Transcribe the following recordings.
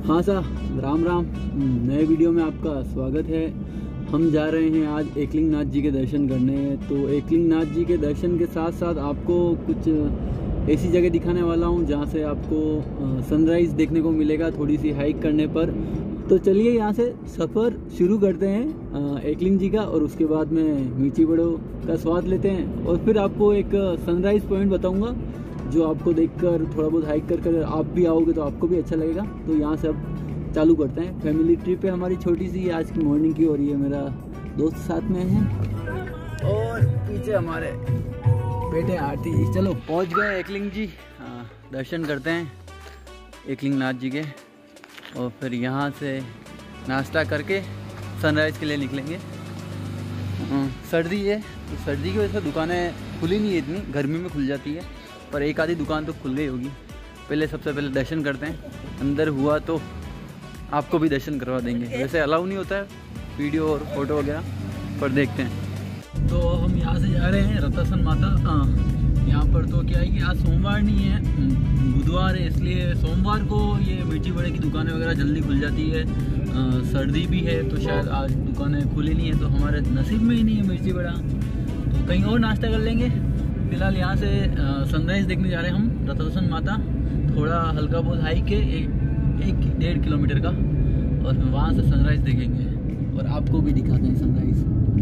हाँ साहब, राम राम। नए वीडियो में आपका स्वागत है। हम जा रहे हैं आज एकलिंगनाथ जी के दर्शन करने। तो एकलिंगनाथ जी के दर्शन के साथ साथ आपको कुछ ऐसी जगह दिखाने वाला हूँ जहाँ से आपको सनराइज़ देखने को मिलेगा थोड़ी सी हाइक करने पर। तो चलिए यहाँ से सफ़र शुरू करते हैं एकलिंग जी का, और उसके बाद में मीठी बड़ों का स्वाद लेते हैं और फिर आपको एक सनराइज़ पॉइंट बताऊँगा जो आपको देखकर थोड़ा बहुत हाइक कर आप भी आओगे तो आपको भी अच्छा लगेगा। तो यहाँ से अब चालू करते हैं। फैमिली ट्रिप है हमारी छोटी सी आज की मॉर्निंग की, और ये मेरा दोस्त साथ में है और पीछे हमारे बेटे आरती जी। चलो पहुँच गए एकलिंग जी। दर्शन करते हैं एकलिंगनाथ जी के, और फिर यहाँ से नाश्ता करके सनराइज़ के लिए निकलेंगे। सर्दी है तो सर्दी की वजह से दुकानें खुली नहीं है, इतनी गर्मी में खुल जाती है, पर एक आधी दुकान तो खुल गई होगी। पहले सबसे पहले दर्शन करते हैं, अंदर हुआ तो आपको भी दर्शन करवा देंगे। वैसे अलाउ नहीं होता है वीडियो और फोटो वगैरह, पर देखते हैं। तो हम यहाँ से जा रहे हैं रतासन माता। यहाँ पर तो क्या है कि आज सोमवार नहीं है, बुधवार है, इसलिए सोमवार को ये मीठी बड़े की दुकानें वगैरह जल्दी खुल जाती है। सर्दी भी है तो शायद आज दुकानें खुली नहीं है, तो हमारे नसीब में ही नहीं है मिर्ची बड़ा, तो कहीं और नाश्ता कर लेंगे। फिलहाल यहाँ से सनराइज़ देखने जा रहे हैं हम रतासन माता। थोड़ा हल्का बहुत हाइक है, 1-1.5 किलोमीटर का, और फिर वहाँ से सनराइज़ देखेंगे और आपको भी दिखाते हैं सनराइज़।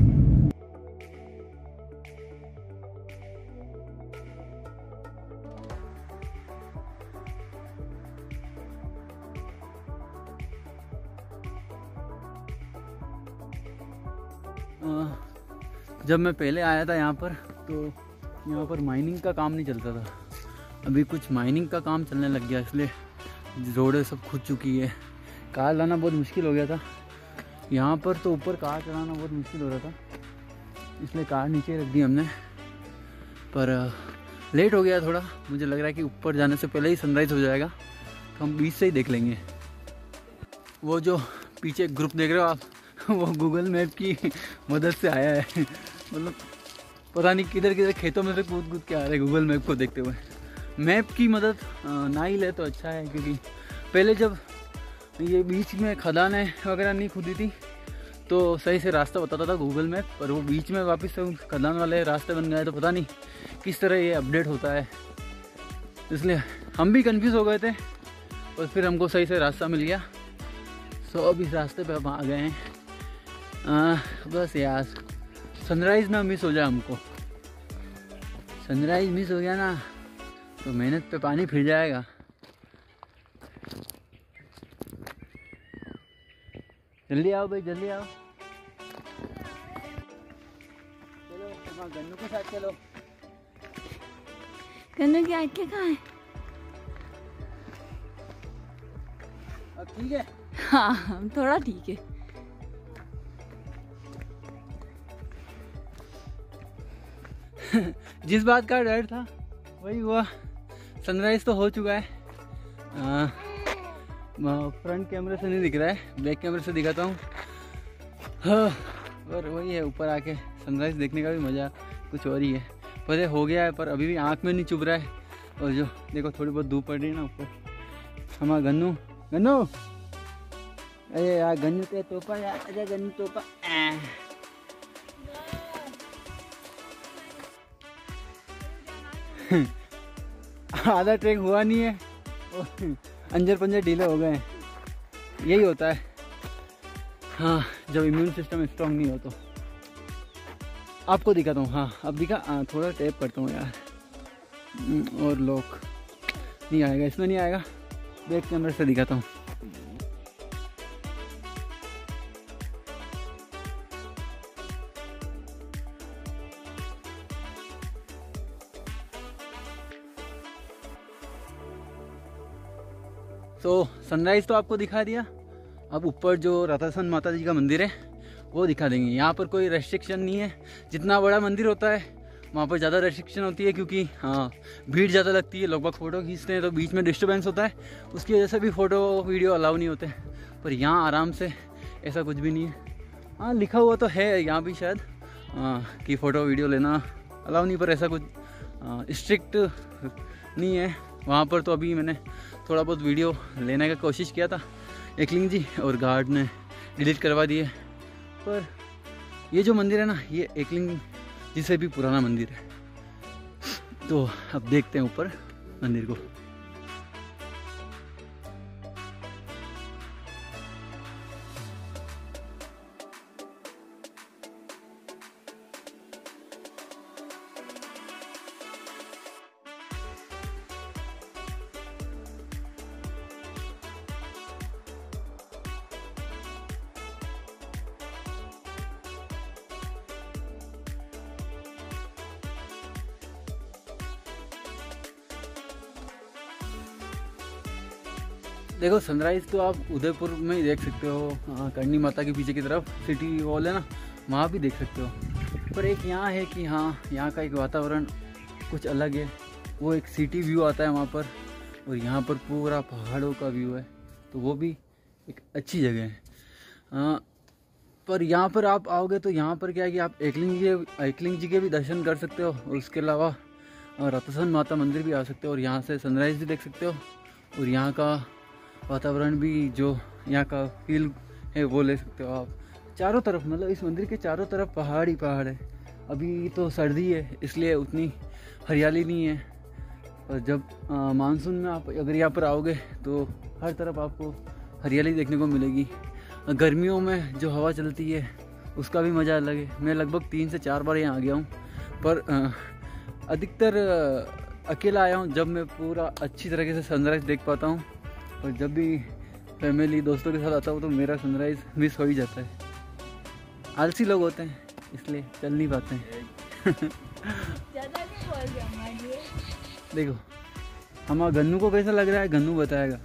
जब मैं पहले आया था यहाँ पर तो यहाँ पर माइनिंग का काम नहीं चलता था। अभी कुछ माइनिंग का काम चलने लग गया, इसलिए रोडें सब खुद चुकी है। कार लाना बहुत मुश्किल हो गया था यहाँ पर, तो ऊपर कार चलाना बहुत मुश्किल हो रहा था, इसलिए कार नीचे रख दी हमने। पर लेट हो गया थोड़ा, मुझे लग रहा है कि ऊपर जाने से पहले ही सनराइज़ हो जाएगा, तो हम बीच से ही देख लेंगे। वो जो पीछे ग्रुप देख रहे हो आप, वो गूगल मैप की मदद से आया है। मतलब पता नहीं किधर किधर खेतों में से कूद के आ रहे गूगल मैप को देखते हुए। मैप की मदद ना ही ले तो अच्छा है, क्योंकि पहले जब ये बीच में खदानें वगैरह नहीं खुदी थी तो सही से रास्ता बताता था गूगल मैप, पर वो बीच में वापस से खदान वाले रास्ते बन गए, तो पता नहीं किस तरह ये अपडेट होता है। इसलिए हम भी कंफ्यूज हो गए थे, और फिर हमको सही से रास्ता मिल गया। सो अब इस रास्ते पे हम आ गए हैं। बस यार सनराइज़ ना मिस हो जाए हमको। सनराइज़ मिस हो गया ना तो मेहनत पे पानी फिर जाएगा। जल्दी आओ भाई, जल्दी आओ। चलो गन्नू के साथ चलो। गन्नू की आँखें कहाँ है? अब ठीक है? हाँ थोड़ा ठीक है। जिस बात का डर था वही हुआ, सनराइज़ तो हो चुका है। फ्रंट कैमरे से नहीं दिख रहा है, बैक कैमरे से दिखाता हूँ। और वही है, ऊपर आके सनराइज़ देखने का भी मज़ा कुछ और ही है। पर हो गया है, पर अभी भी आँख में नहीं चुभ रहा है। और जो देखो थोड़ी बहुत धूप पड़ रही है ना ऊपर। हमारा गन्नू अरे यार गन्नू के तोहफा यार, अरे गन्नू तोहफा। आधा ट्रैक हुआ नहीं है और अंजर पंजर ढीले हो गए हैं। यही होता है हाँ, जब इम्यून सिस्टम स्ट्रॉन्ग नहीं हो तो। आपको दिखाता हूँ। हाँ अब दिखा, थोड़ा टैप करता हूँ यार, और लॉक नहीं आएगा, इसमें नहीं आएगा। बैक कैमरे से दिखाता हूँ। तो सनराइज़ तो आपको दिखा दिया। अब ऊपर जो रतासन माता जी का मंदिर है वो दिखा देंगे। यहाँ पर कोई रेस्ट्रिक्शन नहीं है, जितना बड़ा मंदिर होता है वहाँ पर ज़्यादा रेस्ट्रिक्शन होती है, क्योंकि हाँ भीड़ ज़्यादा लगती है, लोग फ़ोटो खींचते हैं तो बीच में डिस्टर्बेंस होता है, उसकी वजह से भी फ़ोटो वीडियो अलाउ नहीं होते। पर यहाँ आराम से ऐसा कुछ भी नहीं है। हाँ लिखा हुआ तो है यहाँ भी शायद कि फ़ोटो वीडियो लेना अलाउ नहीं, पर ऐसा कुछ स्ट्रिक्ट नहीं है। वहाँ पर तो अभी मैंने थोड़ा बहुत वीडियो लेने का कोशिश किया था, एकलिंग जी और गार्ड ने डिलीट करवा दिए। पर ये जो मंदिर है ना, ये एकलिंग जी से भी पुराना मंदिर है। तो अब देखते हैं ऊपर मंदिर को। देखो सनराइज़ तो आप उदयपुर में ही देख सकते हो, करनी माता के पीछे की तरफ सिटी वॉल है ना, वहाँ भी देख सकते हो। पर एक यहाँ है कि हाँ, यहाँ का एक वातावरण कुछ अलग है। वो एक सिटी व्यू आता है वहाँ पर, और यहाँ पर पूरा पहाड़ों का व्यू है, तो वो भी एक अच्छी जगह है। पर यहाँ पर आप आओगे तो यहाँ पर क्या है कि आप एकलिंग जी के भी दर्शन कर सकते हो, और उसके अलावा रतसन माता मंदिर भी आ सकते हो, और यहाँ से सनराइज़ भी देख सकते हो, और यहाँ का वातावरण भी, जो यहाँ का फील है वो ले सकते हो आप। चारों तरफ मतलब इस मंदिर के चारों तरफ पहाड़ ही पहाड़ है। अभी तो सर्दी है इसलिए उतनी हरियाली नहीं है, और जब मानसून में आप अगर यहाँ पर आओगे तो हर तरफ आपको हरियाली देखने को मिलेगी। गर्मियों में जो हवा चलती है उसका भी मज़ा अलग है। मैं लगभग 3 से 4 बार यहाँ आ गया हूँ, पर अधिकतर अकेला आया हूँ जब मैं पूरा अच्छी तरीके से सनराइज़ देख पाता हूँ। और जब भी फैमिली दोस्तों के साथ आता हूँ तो मेरा सनराइज़ मिस हो ही जाता है। आलसी लोग होते हैं इसलिए चल नहीं पाते हैं। देखो हमारा गन्नू को कैसा लग रहा है, गन्नू बताएगा।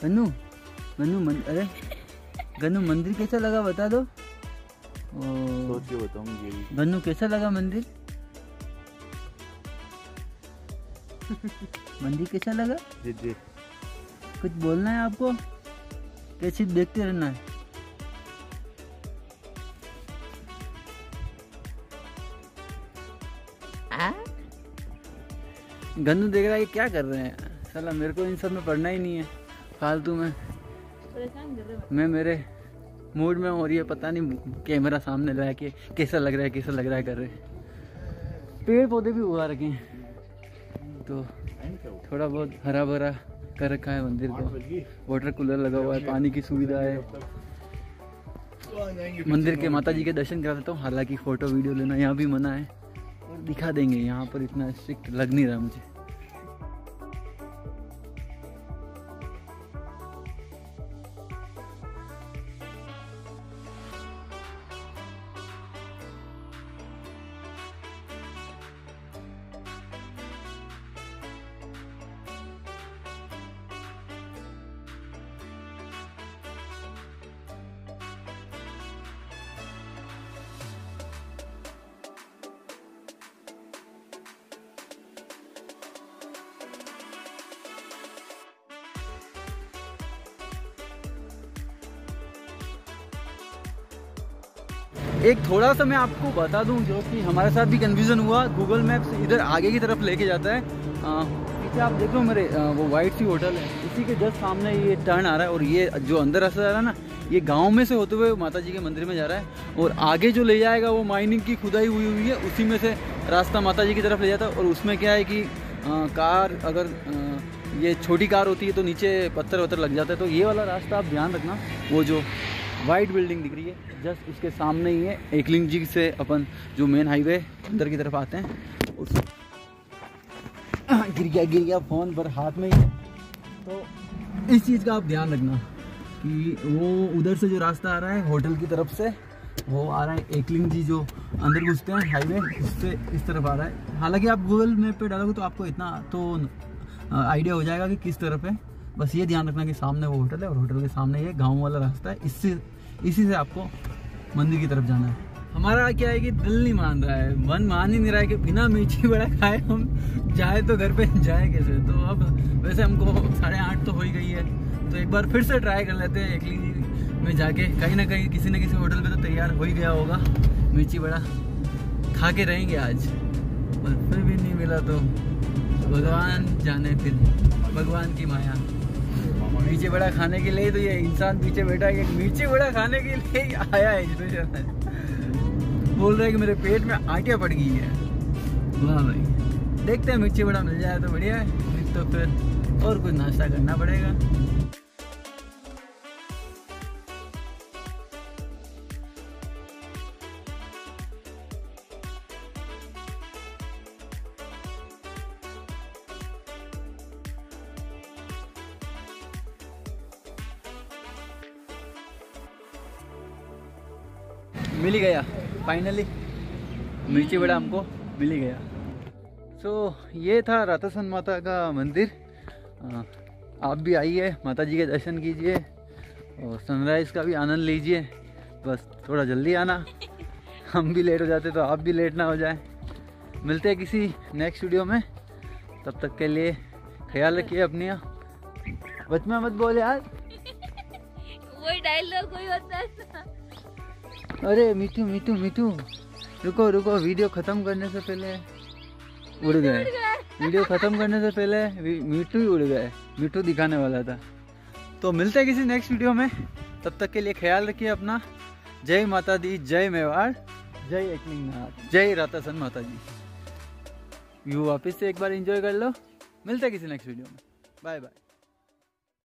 अरे गन्नू मंदिर कैसा लगा बता दो। सोच के बताऊंगी। गन्नू कैसा लगा मंदिर? मंदिर कैसा लगा? जी कुछ बोलना है आपको? कैसे देखते रहना है? गन्नू देख रहा है क्या कर रहे हैं। साला मेरे को इन सब में पढ़ना ही नहीं है, फालतू में मैं मेरे मूड में हो रही है, पता नहीं कैमरा सामने लगा के कैसा लग रहा है कर रहे। पेड़ पौधे भी उगा रखे हैं तो थोड़ा बहुत हरा भरा कर रखा है मंदिर को। वाटर कूलर लगा हुआ है, पानी की सुविधा है। मंदिर के माता जी के दर्शन करा देता हूँ। हालांकि फ़ोटो वीडियो लेना यहाँ भी मना है, और दिखा देंगे, यहाँ पर इतना स्ट्रिक्ट लग नहीं रहा मुझे। एक थोड़ा सा मैं आपको बता दूं जो कि हमारे साथ भी कन्फ्यूज़न हुआ। गूगल मैप्स इधर आगे की तरफ लेके जाता है। पीछे आप देख लो मेरे, वो वाइट सी होटल है, इसी के जस्ट सामने ये टर्न आ रहा है। और ये जो अंदर रास्ता जा रहा है ना, ये गांव में से होते हुए माता जी के मंदिर में जा रहा है। और आगे जो ले जाएगा वो माइनिंग की खुदाई हुई है, उसी में से रास्ता माता जी की तरफ ले जाता है। और उसमें क्या है कि कार, अगर ये छोटी कार होती है तो नीचे पत्थर वत्थर लग जाता है। तो ये वाला रास्ता आप ध्यान रखना। वो जो वाइट बिल्डिंग दिख रही है जस्ट उसके सामने ही है। एकलिंग जी से अपन जो मेन हाईवे अंदर की तरफ आते हैं, उस गिर गया फ़ोन पर, हाथ में ही है। तो इस चीज़ का आप ध्यान रखना कि वो उधर से जो रास्ता आ रहा है होटल की तरफ से, वो आ रहा है एकलिंग जी जो अंदर घुसते हैं हाईवे, उससे इस तरफ आ रहा है। हालांकि आप गूगल मैप पे डालोगे तो आपको इतना तो आइडिया हो जाएगा कि किस तरफ है। बस ये ध्यान रखना कि सामने वो होटल है और होटल के सामने ये गांव वाला रास्ता है। इसी से आपको मंदिर की तरफ जाना है। हमारा क्या है कि दिल नहीं मान रहा है, मन मान ही नहीं रहा है कि बिना मिर्ची बड़ा खाए हम जाए तो घर पे जाए कैसे। तो अब वैसे हमको 8:30 तो हो ही गई है, तो एक बार फिर से ट्राई कर लेते हैं एकलिंग में जाके। कहीं ना कहीं किसी न किसी होटल पे तो तैयार हो ही गया होगा, मिर्ची बड़ा खा के रहेंगे आज। और फिर भी नहीं मिला तो भगवान जाने, फिर भगवान की माया। मिर्ची बड़ा खाने के लिए तो ये इंसान पीछे बैठा है कि मिर्ची बड़ा खाने के लिए आया है बोल रहा है कि मेरे पेट में आटियाँ पड़ गई है। वाह भाई, देखते हैं मिर्ची बड़ा मिल जाए तो बढ़िया है, नहीं तो फिर और कुछ नाश्ता करना पड़ेगा। मिल ही गया फाइनली, मिर्ची बड़ा हमको मिल ही गया। सो ये था रातासन माता का मंदिर। आप भी आइए, माता जी के दर्शन कीजिए और सनराइज़ का भी आनंद लीजिए। बस थोड़ा जल्दी आना, हम भी लेट हो जाते तो आप भी लेट ना हो जाए। मिलते हैं किसी नेक्स्ट वीडियो में, तब तक के लिए ख्याल रखिए अपनी। बच में मत बोल यार, वही डायलॉग कोई होता है ना। अरे मीठू मीठू मीठू, रुको रुको, वीडियो ख़त्म करने से पहले उड़ गए। वीडियो ख़त्म करने से पहले मीठू ही उड़ गए, मीठू दिखाने वाला था। तो मिलते हैं किसी नेक्स्ट वीडियो में, तब तक के लिए ख्याल रखिए अपना। जय माता दी, जय मेवाड़, जय एकलिंग नाथ, जय रातासन माता जी। व्यू वापस से एक बार एंजॉय कर लो। मिलते हैं किसी नेक्स्ट वीडियो में, बाय बाय।